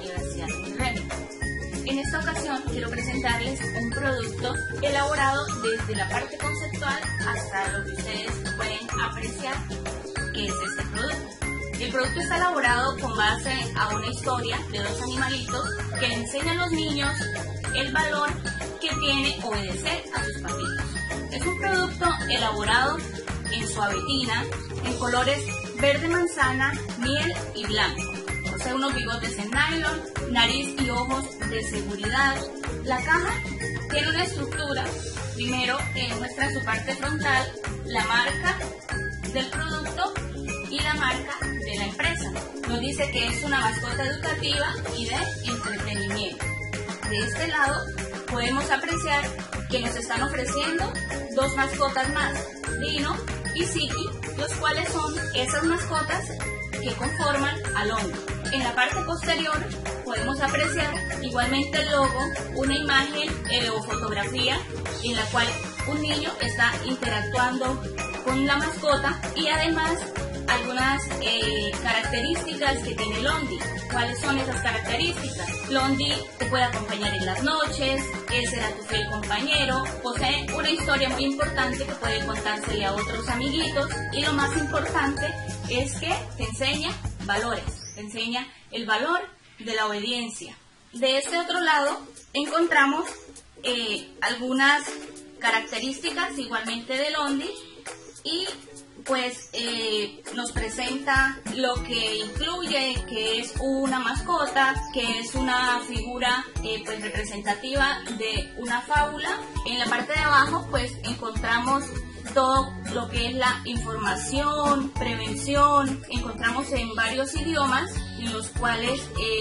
Universidad Millennium. En esta ocasión quiero presentarles un producto elaborado desde la parte conceptual hasta lo que ustedes pueden apreciar que es este producto. El producto está elaborado con base a una historia de dos animalitos que le enseñan a los niños el valor que tiene obedecer a sus papitos. Es un producto elaborado en suavetina, en colores verde manzana, miel y blanco. Posee unos bigotes en nylon, nariz y ojos de seguridad. La caja tiene una estructura. Primero muestra en su parte frontal la marca del producto y la marca de la empresa. Nos dice que es una mascota educativa y de entretenimiento. De este lado podemos apreciar que nos están ofreciendo dos mascotas más, Dino y Siki, los cuales son esas mascotas que conforman al Londi. En la parte posterior podemos apreciar igualmente el logo, una imagen o fotografía en la cual un niño está interactuando con la mascota y además algunas características que tiene Londi. ¿Cuáles son esas características? Londi te puede acompañar en las noches, él será tu fiel compañero, posee una historia muy importante que puede contársele a otros amiguitos y lo más importante es que te enseña valores, te enseña el valor de la obediencia. De este otro lado encontramos algunas características igualmente de Londi y pues nos presenta lo que incluye, que es una mascota, que es una figura pues representativa de una fábula. En la parte de abajo pues encontramos todo lo que es la información, prevención, encontramos en varios idiomas en los cuales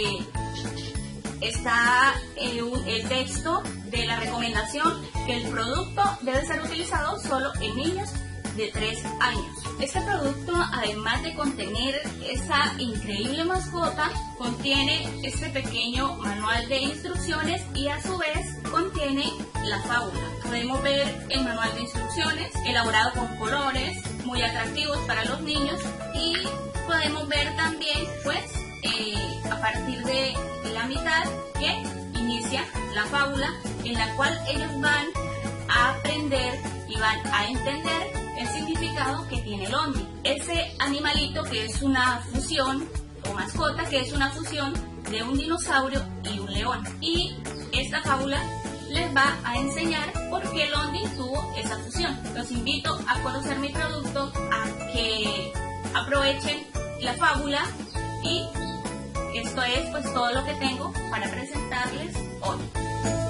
está el texto de la recomendación que el producto debe ser utilizado solo en niños de 3 años. Este producto, además de contener esa increíble mascota, contiene este pequeño manual de instrucciones y a su vez contiene la fábula. Podemos ver el manual de instrucciones elaborado con colores muy atractivos para los niños y podemos ver también pues a partir de la mitad que inicia la fábula en la cual ellos van a aprender y van a entender el significado que tiene Londi. Ese animalito que es una fusión o mascota que es una fusión de un dinosaurio y un león. Y esta fábula les va a enseñar por qué Londi tuvo esa fusión. Los invito a conocer mi producto, a que aprovechen la fábula y esto es pues todo lo que tengo para presentarles hoy.